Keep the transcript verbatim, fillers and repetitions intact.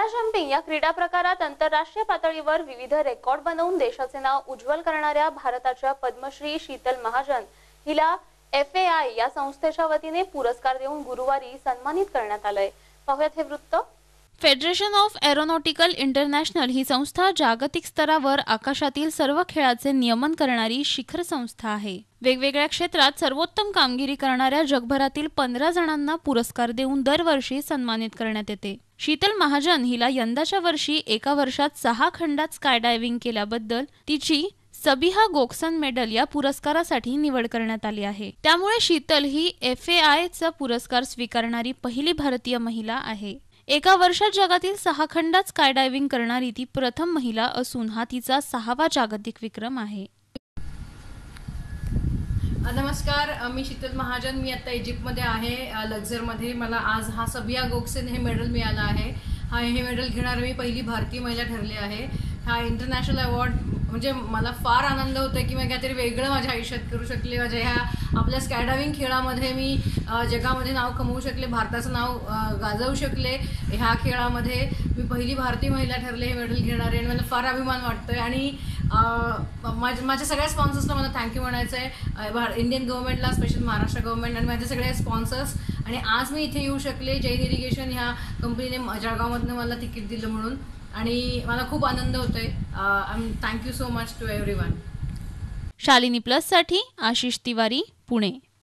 Para jumping या क्रीडा प्रकारात आंतरराष्ट्रीय पातळीवर विविध रेकॉर्ड बनवून देशाचे नाव उज्ज्वल करणाऱ्या भारताच्या पद्मश्री शीतल महाजन हिला एफ ए आय या संस्थेच्या वतीने पुरस्कार देऊन गुरुवारी सन्मानित करण्यात आले। पाहूयात हे वृत्त। फेडरेशन ऑफ एरोनॉटिकल इंटरनॅशनल ही संस्था जागतिक स्तरावर आकाशातील सर्व खेळाचे नियमन करणारी शिखर संस्था आहे। वेगवेगळ्या क्षेत्रात सर्वोत्तम कामगिरी करणाऱ्या जगभरातील पंधरा जणांना पुरस्कार देऊन दरवर्षी सन्मानित करण्यात येते। शीतल महाजन हिला यंदाच्या वर्षी एका वर्षात सहा खंडात स्काय डायव्हिंग केल्याबद्दल तिची सबिहा गोक्सन मेडल या पुरस्कारासाठी निवड करण्यात आली आहे। त्यामुळे शीतल ही एफ ए आय चा पुरस्कार स्वीकारणारी पहिली भारतीय महिला आहे। एका वर्षात जगातील सहा खंडात स्काय डायव्हिंग करणारी ती प्रथम महिला असून हा तिचा सहावा जागतिक विक्रम आहे। नमस्कार, मी शीतल महाजन। मी आता इजिप्तमध्ये आहे, लक्झरमध्ये। मला आज हा सबिहा गोक्सन हे मेडल मिळालं आहे। हा हे मेडल घेणारी मी पहिली भारतीय महिला ठरली आहे। हा इंटरनॅशनल अवॉर्ड म्हणजे मला फार आनंद होतो की मी काहीतरी वेगळं माझ्या आयुष्यात करू शकले। माझ्या ह्या आपल्या स्काय डायव्हिंग खेळामध्ये मी जगामध्ये नाव कमवू शकले, भारताचं नाव गाजवू शकले। ह्या खेळामध्ये मी पहिली भारतीय महिला ठरले हे मेडल घेणारे आणि मला फार अभिमान वाटतोय। आणि माझ्या माझ्या सगळ्या स्पॉन्सर्सला मला थँक्यू म्हणायचं आहे, इंडियन गव्हर्नमेंटला, स्पेशल महाराष्ट्र गव्हर्नमेंट आणि माझे सगळे स्पॉन्सर्स। आणि आज मी इथे येऊ शकले जैन इरिगेशन ह्या कंपनीने जळगावमधनं मला तिकीट दिलं म्हणून, आणि मला खूप आनंद होतोय। Thank you so much to everyone. Shalini plus साठी आशिष तिवारी, पुणे।